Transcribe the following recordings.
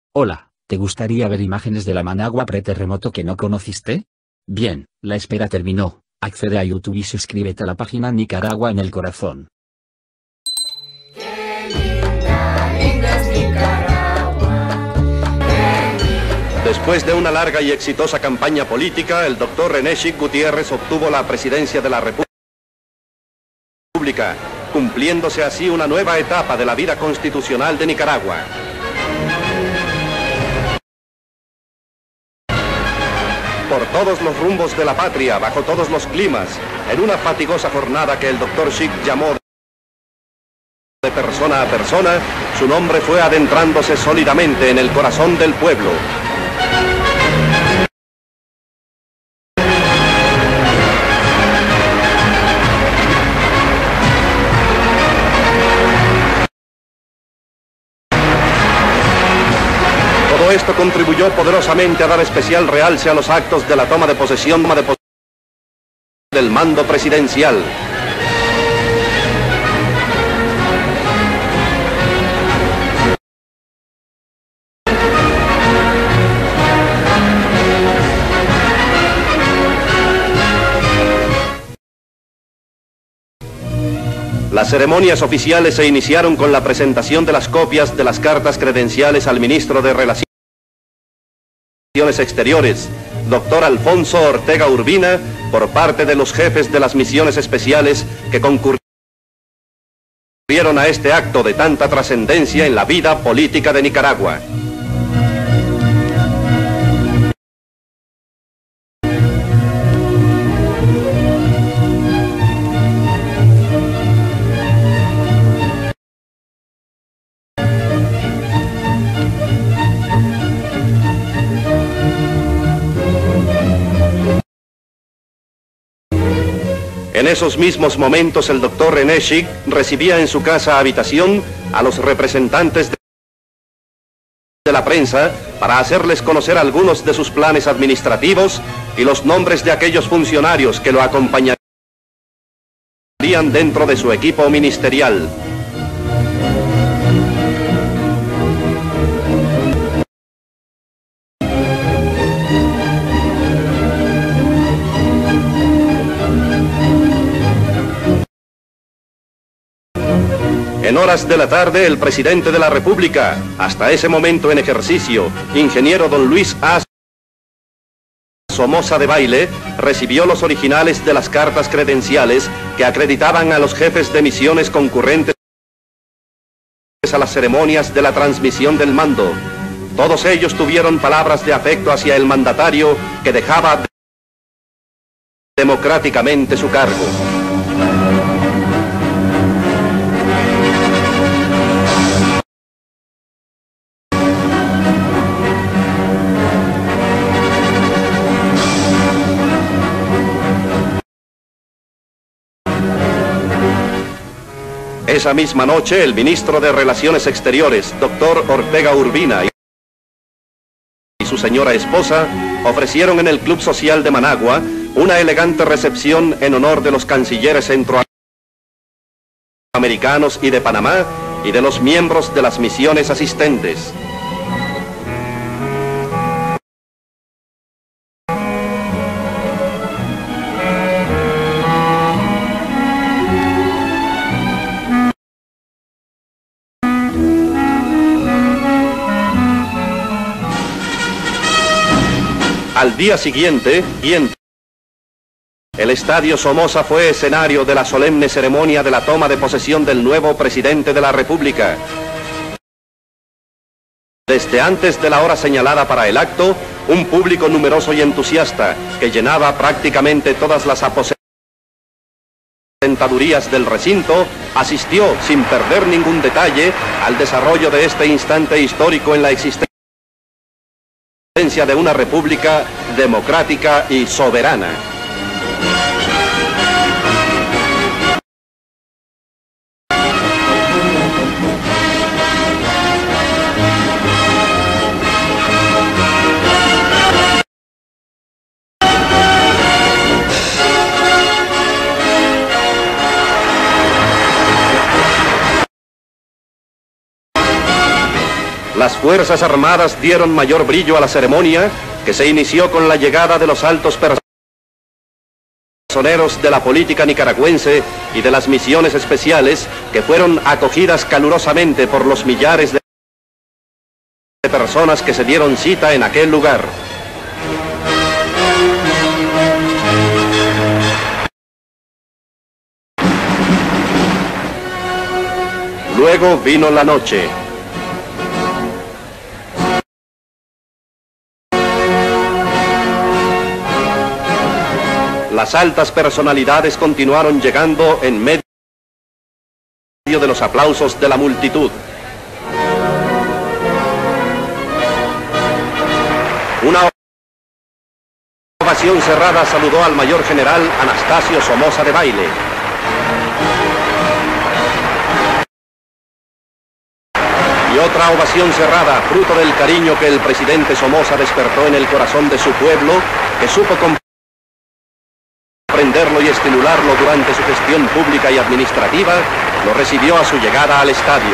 Hola, ¿te gustaría ver imágenes de la Managua preterremoto que no conociste? Bien, la espera terminó. Accede a YouTube y suscríbete a la página Nicaragua en el Corazón. Qué linda, linda es Nicaragua. Después de una larga y exitosa campaña política, el doctor René Schick Gutiérrez obtuvo la presidencia de la República, cumpliéndose así una nueva etapa de la vida constitucional de Nicaragua. Por todos los rumbos de la patria, bajo todos los climas, en una fatigosa jornada que el doctor Schick llamó de persona a persona, su nombre fue adentrándose sólidamente en el corazón del pueblo. Todo esto contribuyó poderosamente a dar especial realce a los actos de la toma de posesión del mando presidencial. Las ceremonias oficiales se iniciaron con la presentación de las copias de las cartas credenciales al ministro de Relaciones Exteriores, doctor Alfonso Ortega Urbina, por parte de los jefes de las misiones especiales que concurrieron a este acto de tanta trascendencia en la vida política de Nicaragua. En esos mismos momentos el doctor René Schick recibía en su casa habitación a los representantes de la prensa para hacerles conocer algunos de sus planes administrativos y los nombres de aquellos funcionarios que lo acompañarían dentro de su equipo ministerial. En horas de la tarde, el presidente de la República, hasta ese momento en ejercicio, ingeniero don Luis A. Somoza de Baile, recibió los originales de las cartas credenciales que acreditaban a los jefes de misiones concurrentes a las ceremonias de la transmisión del mando. Todos ellos tuvieron palabras de afecto hacia el mandatario que dejaba democráticamente su cargo. Esa misma noche, el ministro de Relaciones Exteriores, doctor Ortega Urbina, y su señora esposa ofrecieron en el Club Social de Managua una elegante recepción en honor de los cancilleres centroamericanos y de Panamá y de los miembros de las misiones asistentes. Al día siguiente, el Estadio Somoza fue escenario de la solemne ceremonia de la toma de posesión del nuevo presidente de la República. Desde antes de la hora señalada para el acto, un público numeroso y entusiasta que llenaba prácticamente todas las aposentadurías del recinto, asistió sin perder ningún detalle al desarrollo de este instante histórico en la existencia de una república democrática y soberana. las Fuerzas Armadas dieron mayor brillo a la ceremonia, que se inició con la llegada de los altos personeros de la política nicaragüense y de las misiones especiales, que fueron acogidas calurosamente por los millares de personas que se dieron cita en aquel lugar. Luego vino la noche. Las altas personalidades continuaron llegando en medio de los aplausos de la multitud. Una ovación cerrada saludó al mayor general Anastasio Somoza Debayle. Y otra ovación cerrada, fruto del cariño que el presidente Somoza despertó en el corazón de su pueblo, que supo comprenderlo y estimularlo durante su gestión pública y administrativa, lo recibió a su llegada al estadio.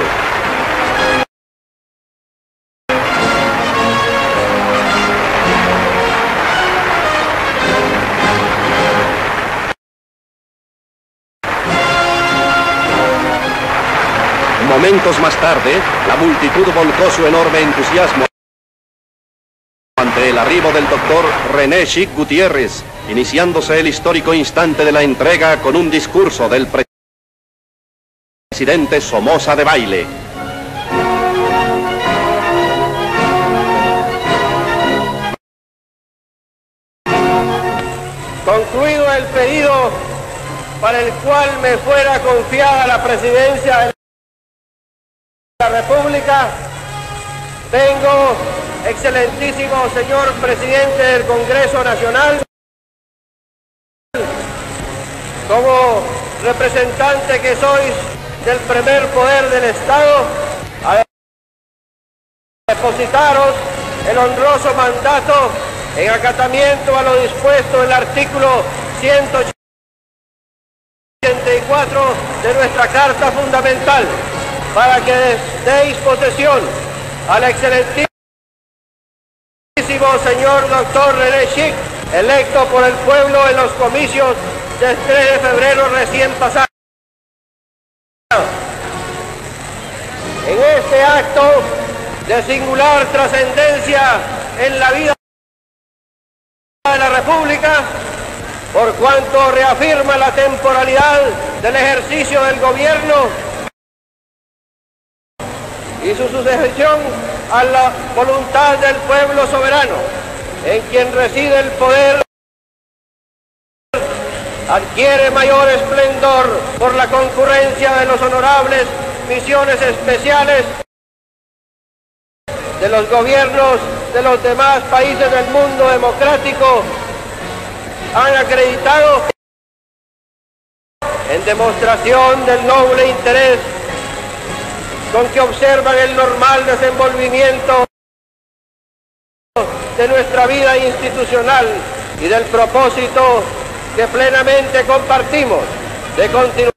Momentos más tarde, la multitud volcó su enorme entusiasmo ante el arribo del doctor René Schick Gutiérrez, iniciándose el histórico instante de la entrega con un discurso del presidente Somoza Debayle. Concluido el pedido para el cual me fuera confiada la presidencia de la República, vengo, excelentísimo señor presidente del Congreso Nacional, como representante que sois del primer poder del Estado, a depositaros el honroso mandato en acatamiento a lo dispuesto en el artículo 184 de nuestra Carta Fundamental, para que deis posesión al excelentísimo señor doctor René Schick, electo por el pueblo en los comicios del 3 de febrero recién pasado. En este acto de singular trascendencia en la vida de la República, por cuanto reafirma la temporalidad del ejercicio del gobierno y su sucesión a la voluntad del pueblo soberano, en quien reside el poder, adquiere mayor esplendor por la concurrencia de los honorables misiones especiales de los gobiernos de los demás países del mundo democrático han acreditado, en demostración del noble interés con que observan el normal desenvolvimiento de nuestra vida institucional y del propósito que plenamente compartimos de continuar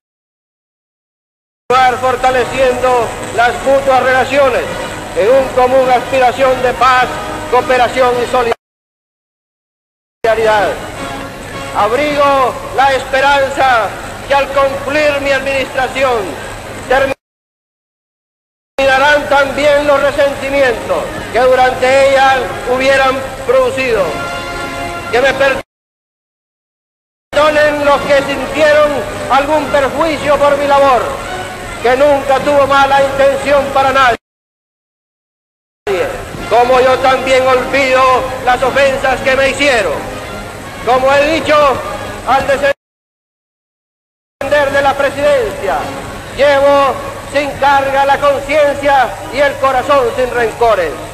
fortaleciendo las mutuas relaciones en una común aspiración de paz, cooperación y solidaridad. Abrigo la esperanza que al concluir mi administración terminarán también los resentimientos que durante ella hubieran producido. Que me perdonen los que sintieron algún perjuicio por mi labor, que nunca tuvo mala intención para nadie. Como yo también olvido las ofensas que me hicieron. Como he dicho, al descender de la presidencia, llevo sin carga la conciencia y el corazón sin rencores.